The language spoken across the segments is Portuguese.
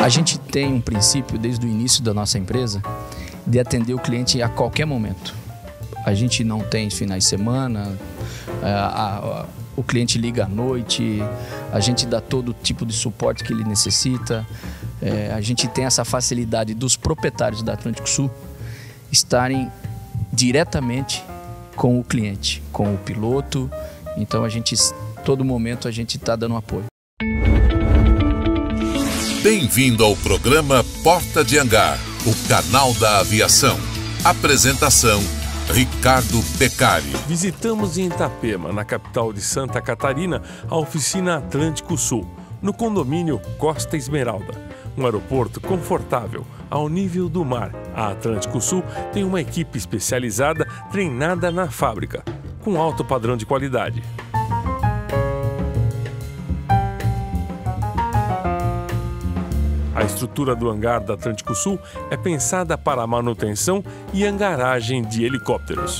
A gente tem um princípio desde o início da nossa empresa de atender o cliente a qualquer momento. A gente não tem finais de semana, o cliente liga à noite, a gente dá todo tipo de suporte que ele necessita. A gente tem essa facilidade dos proprietários da Atlântico Sul estarem diretamente com o cliente, com o piloto. Então todo momento a gente está dando apoio. Bem-vindo ao programa Porta de Hangar, o canal da aviação. Apresentação: Ricardo Beccari. Visitamos em Itapema, na capital de Santa Catarina, a oficina Atlântico Sul, no condomínio Costa Esmeralda. Um aeroporto confortável, ao nível do mar. A Atlântico Sul tem uma equipe especializada treinada na fábrica, com alto padrão de qualidade. A estrutura do hangar da Atlântico Sul é pensada para a manutenção e hangaragem de helicópteros.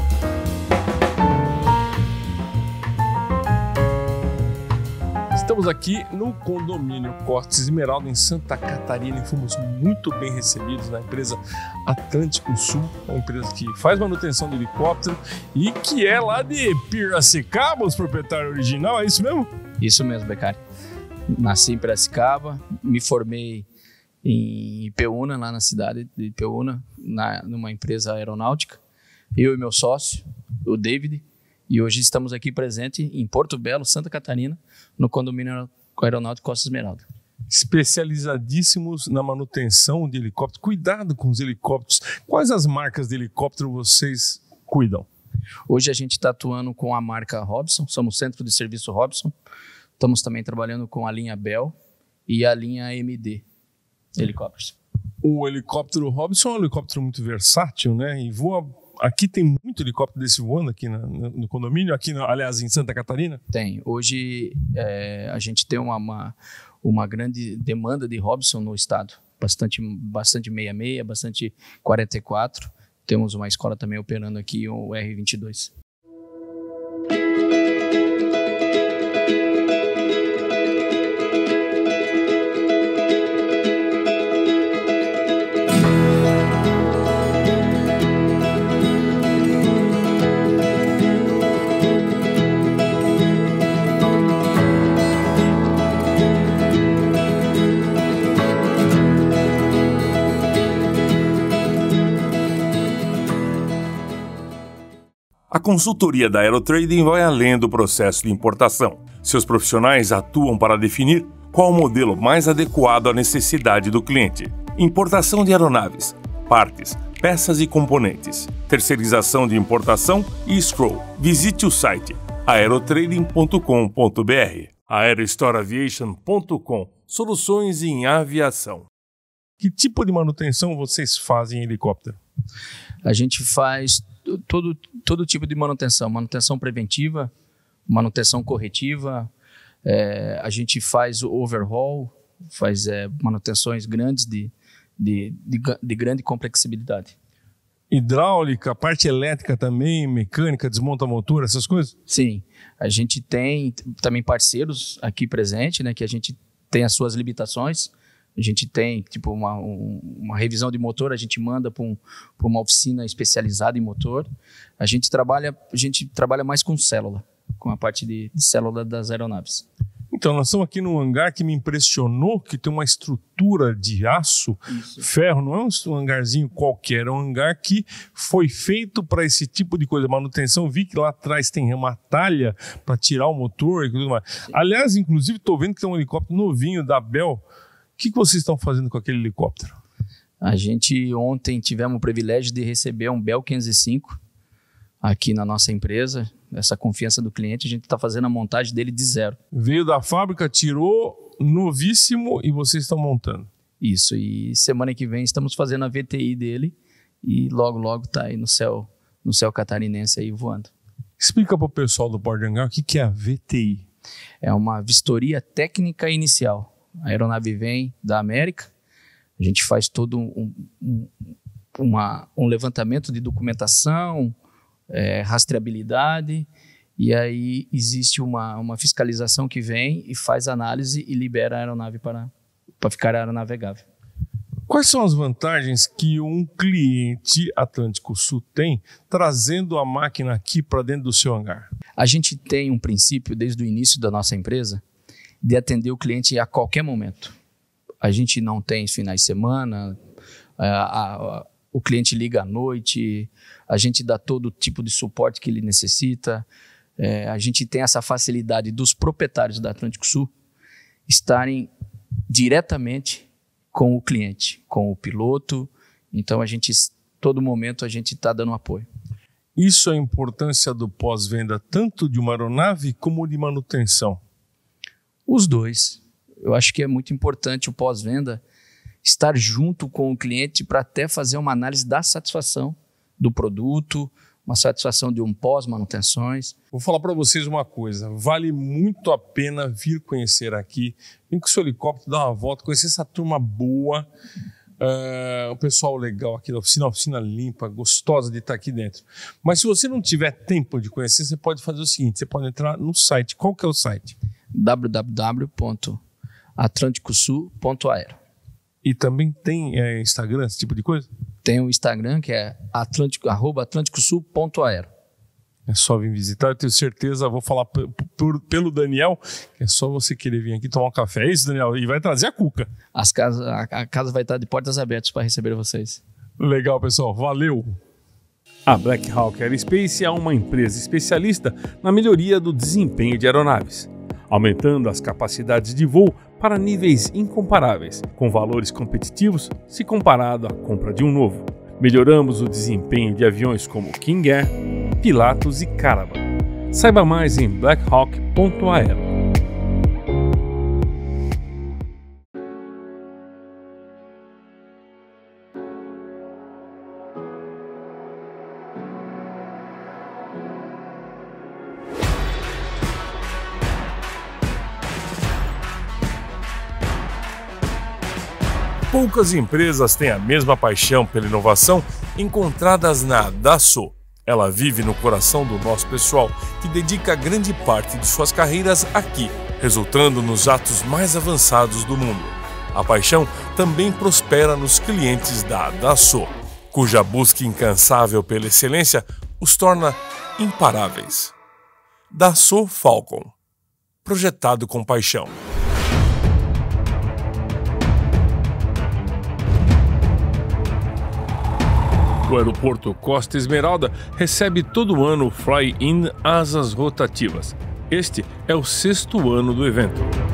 Estamos aqui no condomínio Costa Esmeralda, em Santa Catarina, e fomos muito bem recebidos na empresa Atlântico Sul, uma empresa que faz manutenção de helicóptero e que é lá de Piracicaba, os proprietários original, é isso mesmo? Isso mesmo, Beccari. Nasci em Piracicaba, me formei em Ipeúna, lá na cidade de Ipeúna, numa empresa aeronáutica. Eu e meu sócio, o David, e hoje estamos aqui presentes em Porto Belo, Santa Catarina, no condomínio aeronáutico Costa Esmeralda. Especializadíssimos na manutenção de helicópteros. Cuidado com os helicópteros. Quais as marcas de helicóptero vocês cuidam? Hoje a gente está atuando com a marca Robson, somos centro de serviço Robson. Estamos também trabalhando com a linha Bell e a linha MD helicópteros. O helicóptero Robson é um helicóptero muito versátil, né? E voa. Aqui tem muito helicóptero desse voando aqui no condomínio, aliás, em Santa Catarina? Tem. Hoje a gente tem uma grande demanda de Robson no estado. Bastante 66, bastante 44. Temos uma escola também operando aqui, o R22. A consultoria da Aerotrading vai além do processo de importação. Seus profissionais atuam para definir qual o modelo mais adequado à necessidade do cliente. Importação de aeronaves, partes, peças e componentes, terceirização de importação e escrow. Visite o site aerotrading.com.br. aerostoreaviation.com. Soluções em aviação. Que tipo de manutenção vocês fazem em helicóptero? A gente faz todo tipo de manutenção preventiva, manutenção corretiva, a gente faz o overhaul, faz manutenções grandes de grande complexibilidade. Hidráulica, parte elétrica também, mecânica, desmonta motor, essas coisas? Sim, a gente tem também parceiros aqui presentes, né, que a gente tem as suas limitações. A gente tem tipo uma revisão de motor, a gente manda para uma oficina especializada em motor. A gente trabalha mais com célula, com a parte de célula das aeronaves. Então, nós estamos aqui num hangar que me impressionou, que tem uma estrutura de aço, ferro, não é um hangarzinho qualquer, é um hangar que foi feito para esse tipo de coisa, manutenção. Vi que lá atrás tem uma talha para tirar o motor e tudo mais. Sim. Aliás, inclusive, estou vendo que tem um helicóptero novinho da Bell. O que vocês estão fazendo com aquele helicóptero? A gente ontem tivemos o privilégio de receber um Bell 505 aqui na nossa empresa. Essa confiança do cliente, a gente está fazendo a montagem dele de zero. Veio da fábrica, tirou, novíssimo, e vocês estão montando. Isso, e semana que vem estamos fazendo a VTI dele e logo está aí no céu catarinense aí voando. Explica para o pessoal do Porta de Hangar o que é a VTI. É uma vistoria técnica inicial. A aeronave vem da América, a gente faz todo um levantamento de documentação, rastreabilidade, e aí existe uma fiscalização que vem e faz análise e libera a aeronave para para ficar aeronavegável. Quais são as vantagens que um cliente Atlântico Sul tem trazendo a máquina aqui para dentro do seu hangar? A gente tem um princípio desde o início da nossa empresa de atender o cliente a qualquer momento. A gente não tem finais de semana, o cliente liga à noite, a gente dá todo tipo de suporte que ele necessita. A gente tem essa facilidade dos proprietários da Atlântico Sul estarem diretamente com o cliente, com o piloto. Então, todo momento a gente está dando apoio. Isso é a importância do pós-venda, tanto de uma aeronave como de manutenção? Os dois. Eu acho que é muito importante o pós-venda estar junto com o cliente para até fazer uma análise da satisfação do produto, uma satisfação de um pós-manutenções. Vou falar para vocês uma coisa, vale muito a pena vir conhecer aqui, vir com o seu helicóptero, dar uma volta, conhecer essa turma boa, o pessoal legal aqui da oficina limpa, gostosa de estar aqui dentro. Mas se você não tiver tempo de conhecer, você pode fazer o seguinte, você pode entrar no site. Qual que é o site? www.atlanticosul.aero. E também tem Instagram, esse tipo de coisa? Tem o Instagram, que é @atlanticosul.aero. É só vir visitar, eu tenho certeza, vou falar pelo Daniel, que é só você querer vir aqui tomar um café. É isso, Daniel? E vai trazer a cuca. A casa vai estar de portas abertas para receber vocês. Legal, pessoal. Valeu! A Black Hawk Aerospace é uma empresa especialista na melhoria do desempenho de aeronaves, aumentando as capacidades de voo para níveis incomparáveis, com valores competitivos se comparado à compra de um novo. Melhoramos o desempenho de aviões como King Air, Pilatus e Caravan. Saiba mais em blackhawk.aero. Poucas empresas têm a mesma paixão pela inovação encontradas na Dassault. Ela vive no coração do nosso pessoal, que dedica grande parte de suas carreiras aqui, resultando nos atos mais avançados do mundo. A paixão também prospera nos clientes da Dassault, cuja busca incansável pela excelência os torna imparáveis. Dassault Falcon, projetado com paixão. O aeroporto Costa Esmeralda recebe todo ano o Fly-In Asas Rotativas. Este é o 6º ano do evento.